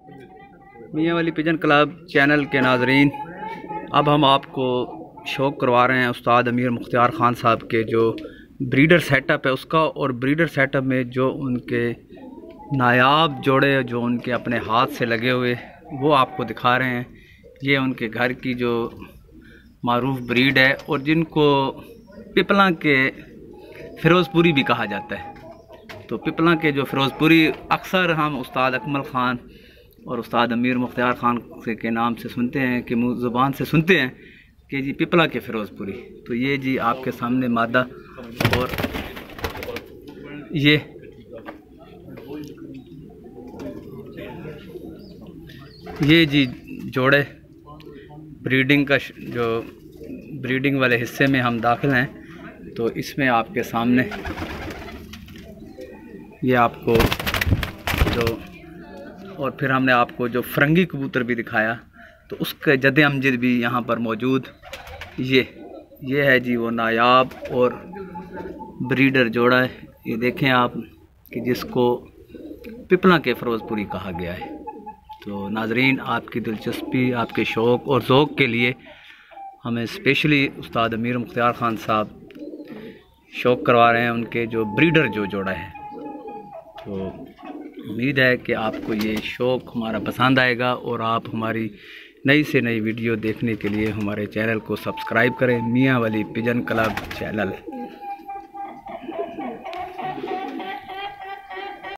मियाँ वाली pigeon club channel के नाजरीन, अब हम आपको शौक़ करवा रहे हैं उस्ताद अमीर मुख्तियार ख़ान साहब के जो ब्रीडर सेटअप है उसका, और ब्रीडर सेटअप में जो उनके नायाब जोड़े जो उनके अपने हाथ से लगे हुए वो आपको दिखा रहे हैं। ये उनके घर की जो मारूफ ब्रीड है और जिनको पिपला के फ़िरोज़पुरी भी कहा जाता है। तो पिपला के जो फ़िरोज़पुरी अक्सर हम उस्ताद अकमल ख़ान और उस्ताद अमीर मुख्तियार ख़ान के नाम से सुनते हैं कि मुँह ज़ुबान से सुनते हैं कि जी पिपला के फ़िरोज़पुरी। तो ये जी आपके सामने मादा और ये जी जोड़े ब्रीडिंग का जो ब्रीडिंग वाले हिस्से में हम दाखिल हैं। तो इसमें आपके सामने ये आपको जो, और फिर हमने आपको जो फ़िरंगी कबूतर भी दिखाया तो उसके जदे अमजद भी यहाँ पर मौजूद। ये है जी वो नायाब और ब्रीडर जोड़ा है। ये देखें आप कि जिसको पिपला के फ़िरोज़पुरी कहा गया है। तो नाजरीन, आपकी दिलचस्पी, आपके शौक़ और ज़ौक़ के लिए हमें स्पेशली उस्ताद अमीर मुख्तियार ख़ान साहब शौक़ करवा रहे हैं उनके जो ब्रीडर जो जोड़ा है। तो उम्मीद है कि आपको ये शौक़ हमारा पसंद आएगा और आप हमारी नई से नई वीडियो देखने के लिए हमारे चैनल को सब्सक्राइब करें, मियाँ वाली पिजन क्लब चैनल।